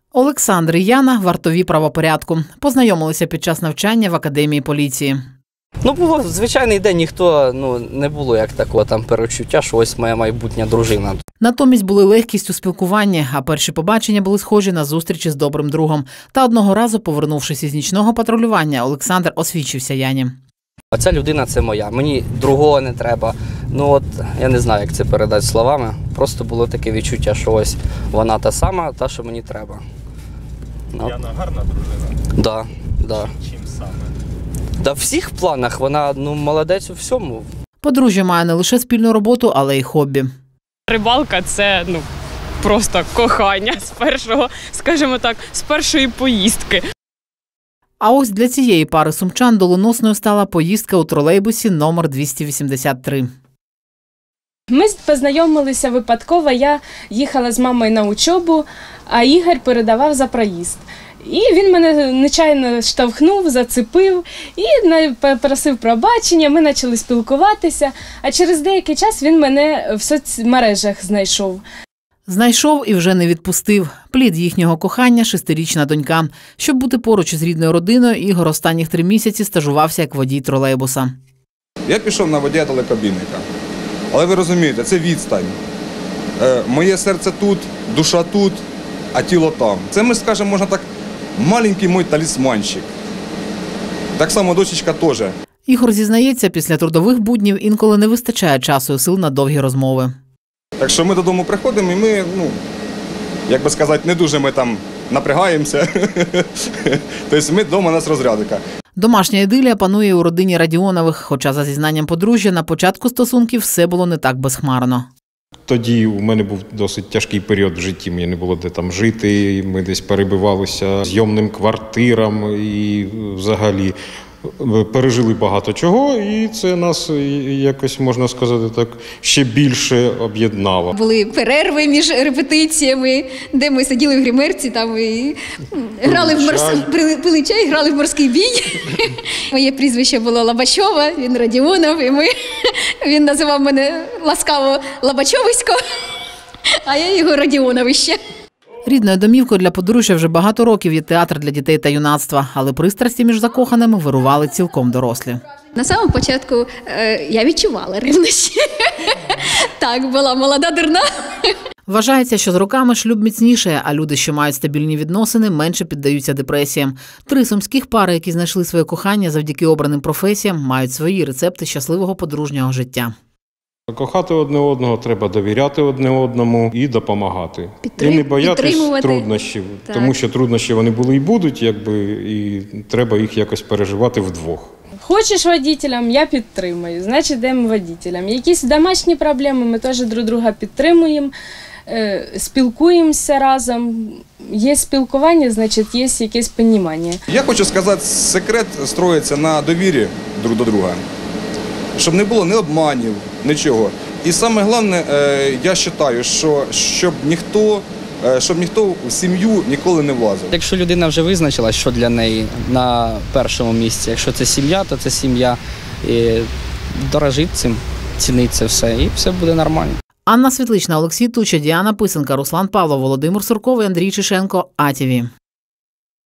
Олександр і Яна – вартові правопорядку. Познайомилися під час навчання в академії поліції. Було звичайний день, ніхто не було як такого там перечуття, що ось моя майбутня дружина. Натомість були легкість у спілкуванні, а перші побачення були схожі на зустрічі з добрим другом. Та одного разу, повернувшись із нічного патрулювання, Олександр освідчився Яні. Оця людина – це моя, мені другого не треба. Я не знаю, як це передати словами. Просто було таке відчуття, що ось вона та сама, та, що мені треба. Яна гарна дружина? Да. Чим саме? Да, в всіх планах вона молодець у всьому. Подружжя має не лише спільну роботу, але й хобі. Рибалка – це просто кохання з першого, скажімо так, з першої поїздки. А ось для цієї пари сумчан доленосною стала поїздка у тролейбусі номер 283. Ми познайомилися випадково, я їхала з мамою на учобу, а Ігор передавав за проїзд. І він мене нечайно штовхнув, зацепив і попросив пробачення, ми почали спілкуватися, а через деякий час він мене в соцмережах знайшов. Знайшов і вже не відпустив. Плід їхнього кохання – 6-річна донька. Щоб бути поруч із рідною родиною, Ігор останніх 3 місяці стажувався як водій тролейбуса. Я пішов на водія телекабінника. Але ви розумієте, це відстань. Моє серце тут, душа тут, а тіло там. Це, ми скажемо, можна так, маленький мій талісманчик. Так само дочечка теж. Ігор зізнається, після трудових буднів інколи не вистачає часу і сил на довгі розмови. Так що ми додому приходимо і ми, як би сказати, не дуже ми там напрягаємося. Тобто ми вдома, у нас розрядика. Домашня ідилія панує у родині Радіонових, хоча за зізнанням подружжя на початку стосунків все було не так безхмарно. Тоді у мене був досить тяжкий період в житті, мені не було де там жити, ми десь перебивалися зйомним квартирам і взагалі пережили багато чого, і це нас якось, можна сказати так, ще більше об'єднало. Були перерви між репетиціями, де ми сиділи в гримерці, там і грали пили чай, грали в морський бій. Моє прізвище було Лобачова, він Радіонов, і він називав мене ласкаво Лобачовисько, а я його Радіоновище. Рідною домівкою для подружжя вже багато років є театр для дітей та юнацтва, але пристрасті між закоханими вирували цілком дорослі. На самому початку я відчувала ревнощі. Так, була молода дурна. Вважається, що з роками шлюб міцнішає, а люди, що мають стабільні відносини, менше піддаються депресіям. 3 сумських пари, які знайшли своє кохання завдяки обраним професіям, мають свої рецепти щасливого подружнього життя. Кохати одне одного, треба довіряти одне одному і допомагати. І не боятись труднощів, тому що труднощі вони були і будуть, і треба їх якось переживати вдвох. Хочеш водителем, я підтримую, значить йдемо водителем. Якісь домашні проблеми, ми теж друг друга підтримуємо, спілкуємося разом. Є спілкування, значить є якесь розуміння. Я хочу сказати, секрет строїться на довірі друг до друга. Щоб не було ні обманів, нічого. І саме головне, я вважаю, що щоб ніхто в сім'ю ніколи не влазив. Якщо людина вже визначила, що для неї на першому місці, якщо це сім'я, то це сім'я. І дорожить цим, цінить це все, і все буде нормально. Анна Світлична, Олексій Туча, Діана Писенка, Руслан Павлов, Володимир Сурков і Андрій Чишенко. АТВ.